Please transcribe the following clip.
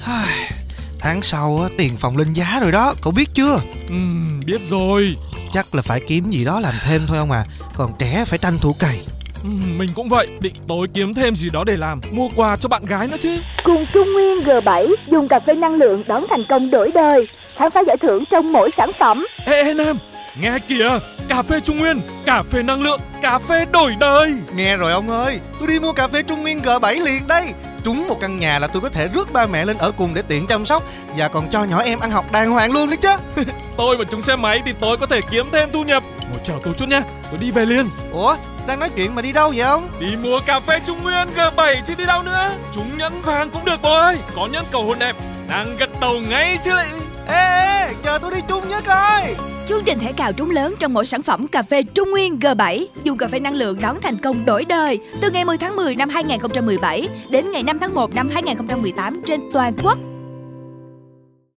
Tháng sau á, tiền phòng lên giá rồi đó, cậu biết chưa? Biết rồi. Chắc là phải kiếm gì đó làm thêm thôi ông à. Còn trẻ phải tranh thủ cày. Mình cũng vậy, định tối kiếm thêm gì đó để làm, mua quà cho bạn gái nữa chứ. Cùng Trung Nguyên G7 dùng cà phê năng lượng đón thành công đổi đời, khám phá giải thưởng trong mỗi sản phẩm. Ê Nam, nghe kìa, cà phê Trung Nguyên, cà phê năng lượng, cà phê đổi đời. Nghe rồi ông ơi, tôi đi mua cà phê Trung Nguyên G7 liền đây. Trúng một căn nhà là tôi có thể rước ba mẹ lên ở cùng để tiện chăm sóc, và còn cho nhỏ em ăn học đàng hoàng luôn đấy chứ. Tôi mà trúng xe máy thì tôi có thể kiếm thêm thu nhập. Ngồi chờ tôi chút nha, tôi đi về liền. Ủa, đang nói chuyện mà đi đâu vậy ông? Đi mua cà phê Trung Nguyên G7 chứ đi đâu nữa. Trúng nhẫn vàng cũng được bố ơi. Có nhẫn cầu hôn đẹp, đang gật đầu ngay chứ lại. Ê, chờ tôi đi chung với coi. Chương trình thẻ cào trúng lớn trong mỗi sản phẩm cà phê Trung Nguyên G7 dùng cà phê năng lượng đón thành công đổi đời từ ngày 10 tháng 10 năm 2017 đến ngày 5 tháng 1 năm 2018 trên toàn quốc.